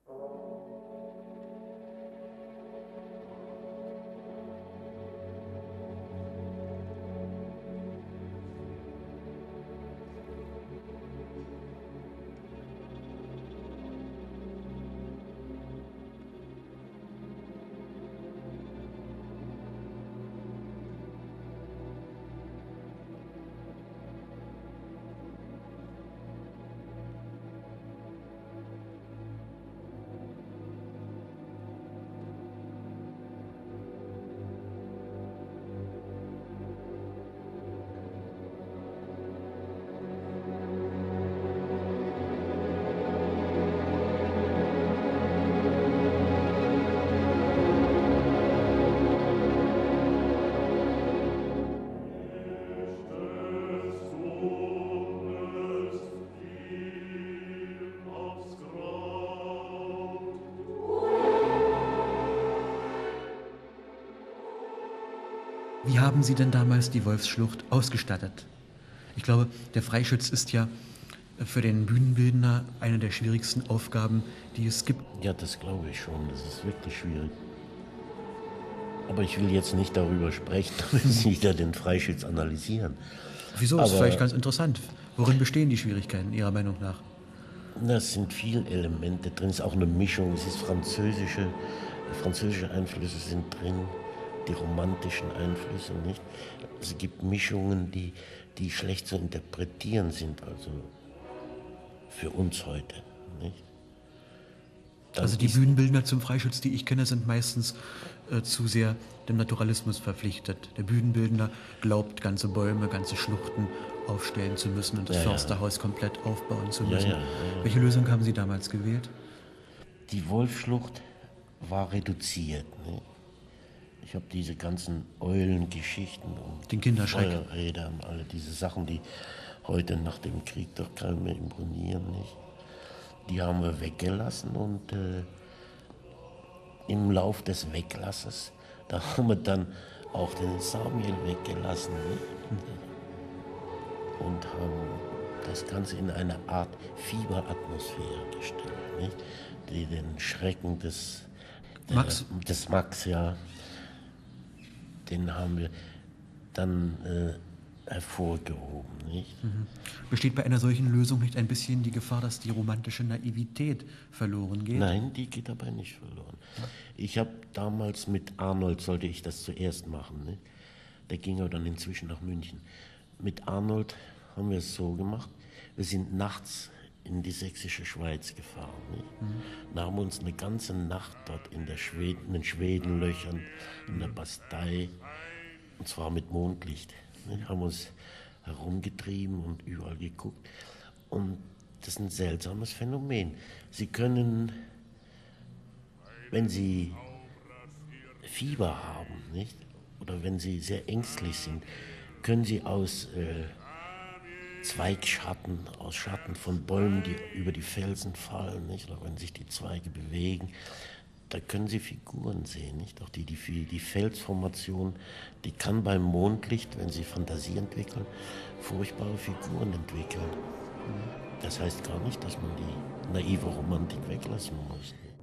Wie haben Sie denn damals die Wolfsschlucht ausgestattet? Ich glaube, der Freischütz ist ja für den Bühnenbildner eine der schwierigsten Aufgaben, die es gibt. Ja, das glaube ich schon. Das ist wirklich schwierig. Aber ich will jetzt nicht darüber sprechen, damit Sie wieder den Freischütz analysieren. Wieso? Das ist vielleicht ganz interessant. Worin bestehen die Schwierigkeiten Ihrer Meinung nach? Das sind viele Elemente drin. Es ist auch eine Mischung. Es ist französische Einflüsse sind drin, die romantischen Einflüsse, nicht? Es gibt Mischungen, die schlecht zu interpretieren sind, also für uns heute, nicht? Also die Bühnenbildner zum Freischütz, die ich kenne, sind meistens zu sehr dem Naturalismus verpflichtet. Der Bühnenbildner glaubt, ganze Bäume, ganze Schluchten aufstellen zu müssen und das Försterhaus komplett aufbauen zu müssen. Welche Lösung haben Sie damals gewählt? Die Wolfsschlucht war reduziert. Ne? Ich habe diese ganzen Eulengeschichten und den Kinderschreck, Feuerräder und alle diese Sachen, die heute nach dem Krieg doch keinen mehr imponieren, nicht? Die haben wir weggelassen und im Lauf des Weglasses, da haben wir dann auch den Samiel weggelassen, nicht? Und haben das Ganze in eine Art Fieberatmosphäre gestellt, nicht? Die den Schrecken des Max, ja, den haben wir dann hervorgehoben, nicht? Besteht bei einer solchen Lösung nicht ein bisschen die Gefahr, dass die romantische Naivität verloren geht? Nein, die geht dabei nicht verloren. Ich habe damals mit Arnold, sollte ich das zuerst machen, nicht? Der ging aber dann inzwischen nach München. Mit Arnold haben wir es so gemacht, wir sind nachts in die sächsische Schweiz gefahren. Nicht? Da haben wir uns eine ganze Nacht dort in den Schwedenlöchern, in der Bastei, und zwar mit Mondlicht, nicht? Haben uns herumgetrieben und überall geguckt. Und das ist ein seltsames Phänomen. Sie können, wenn Sie Fieber haben, nicht? Oder wenn Sie sehr ängstlich sind, können Sie aus Zweigschatten, aus Schatten von Bäumen, die über die Felsen fallen, nicht? Oder wenn sich die Zweige bewegen, da können Sie Figuren sehen, nicht? Auch die Felsformation, die kann beim Mondlicht, wenn Sie Fantasie entwickeln, furchtbare Figuren entwickeln. Das heißt gar nicht, dass man die naive Romantik weglassen muss.